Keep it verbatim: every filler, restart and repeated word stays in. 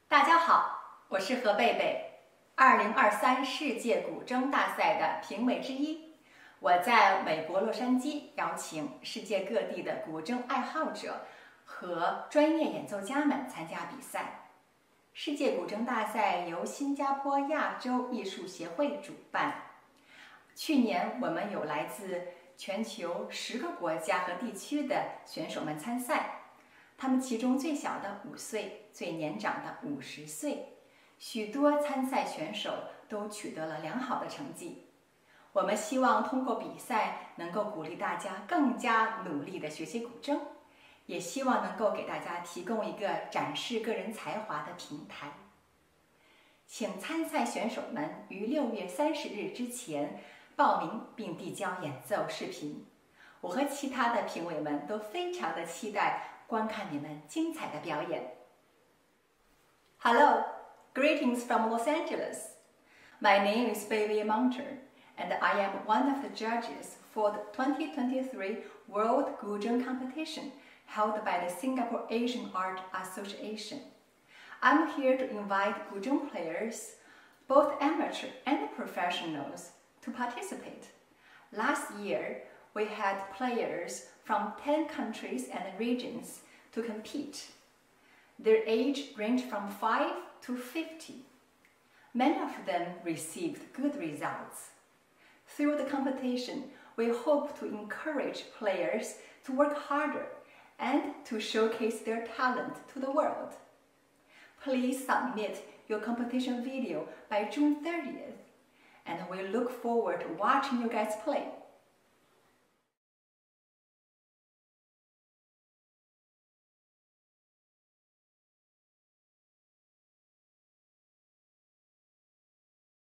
大家好，我是何贝贝，二零二三世界古筝大赛的评委之一。我在美国洛杉矶邀请世界各地的古筝爱好者和专业演奏家们参加比赛。世界古筝大赛由新加坡亚洲艺术协会主办。去年我们有来自全球十个国家和地区的选手们参赛。他们其中最小的五岁，最年长的五十岁，许多参赛选手都取得了良好的成绩。我们希望通过比赛能够鼓励大家更加努力地学习古筝，也希望能够给大家提供一个展示个人才华的平台。请参赛选手们于六月三十日之前报名并递交演奏视频。我和其他的评委们都非常的期待观看你们精彩的表演。Hello, greetings from Los Angeles. My name is Baby Munter, and I am one of the judges for the twenty twenty-three World Guzheng Competition held by the Singapore Asian Art Association. I'm here to invite Guzheng players, both amateur and professionals, to participate. Last year, we had players from ten countries and regions to compete. Their age ranged from five to fifty. Many of them received good results. Through the competition, we hope to encourage players to work harder and to showcase their talent to the world. Please submit your competition video by June thirtieth, and we look forward to watching you guys play.